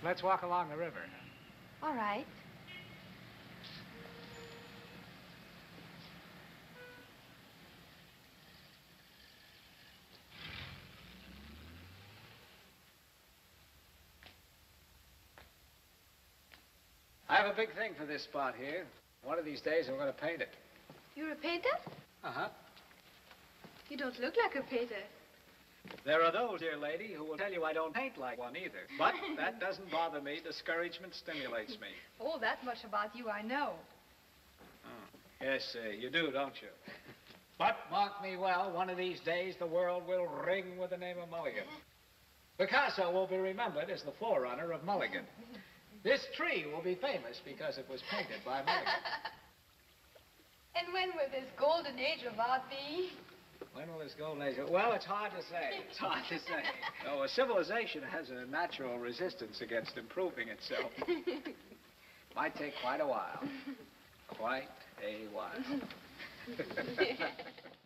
Let's walk along the river. All right. I have a big thing for this spot here. One of these days, I'm going to paint it. You're a painter? Uh-huh. You don't look like a painter. There are those, dear lady, who will tell you I don't paint like one either. But that doesn't bother me. Discouragement stimulates me. Oh, that much about you I know. Oh. Yes, you do, don't you? But mark me well, one of these days the world will ring with the name of Mulligan. Picasso will be remembered as the forerunner of Mulligan. This tree will be famous because it was painted by Mulligan. And when will this golden age of art be? When will this golden age? Well, it's hard to say. It's hard to say. No, a civilization has a natural resistance against improving itself. Might take quite a while. Quite a while.